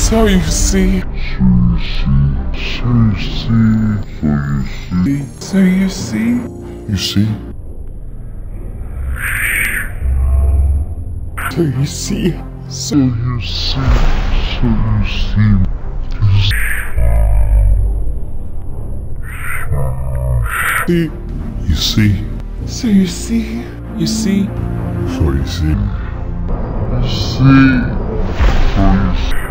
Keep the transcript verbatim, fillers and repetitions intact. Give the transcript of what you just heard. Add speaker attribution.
Speaker 1: So you see. So you see.
Speaker 2: You see?
Speaker 1: So you see.
Speaker 2: So you see. So you see.
Speaker 1: See.
Speaker 2: You see?
Speaker 1: So you see. You see.
Speaker 2: So you see? You see? So you see?